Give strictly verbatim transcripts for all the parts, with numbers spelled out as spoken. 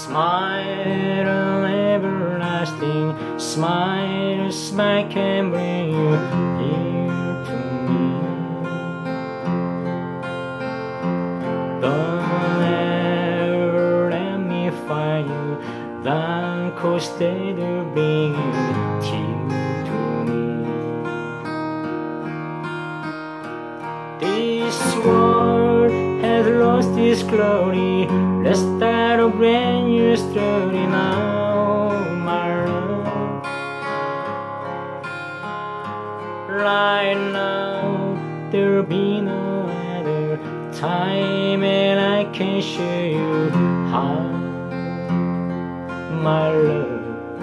Smile, an everlasting smile, a smile can bring you here to me. Don't ever let me find you, that coasted to bring you here to me. This world has lost its glory, let's start a brand new story now, my love. Right now, there'll be no other time, and I can show you how, my love.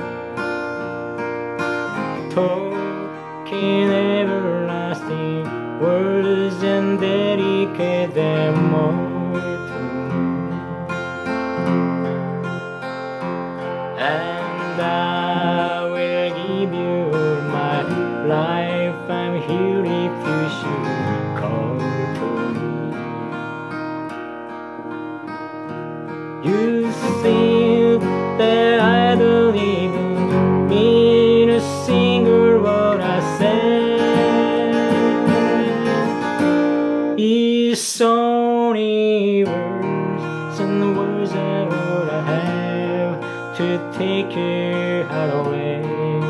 Talking everlasting words and dedicate them all to me. And I will give you my life, I'm here if you should call to me. You think that I don't even mean a single word I say. It's only words and words are all I have to take your heart away.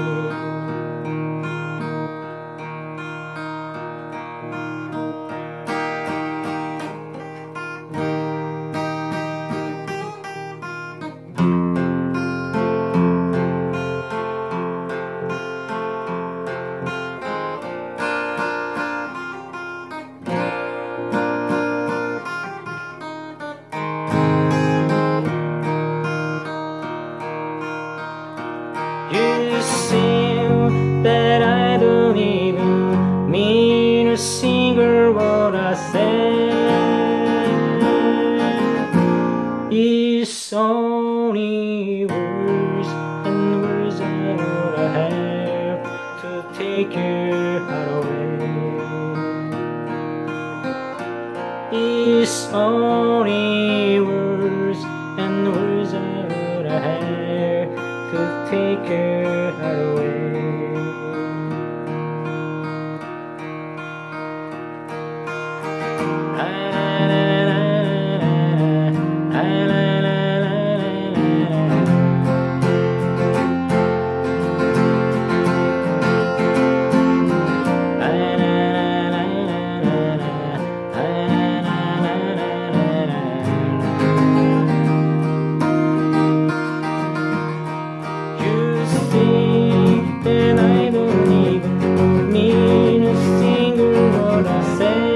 You seem that I don't even mean a single word I say. It's only words and words are all I have to take your heart away. It's only words and words are all I have to take your heart away. And I don't even mean a single word I say.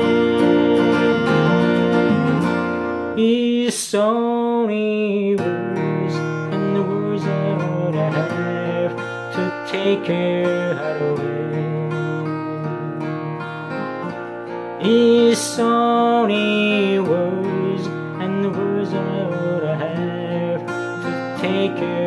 It's only words, and the words are all I have to take your heart away. It's only words, and the words are all I have to take your